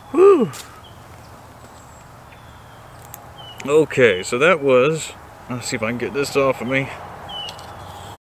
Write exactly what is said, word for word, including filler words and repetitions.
Whew. Okay, so that was, let's see if I can get this off of me.